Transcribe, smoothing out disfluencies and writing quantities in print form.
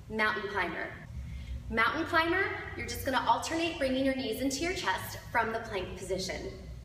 mountain climber. Mountain climber, you're just gonna alternate bringing your knees into your chest from the plank position.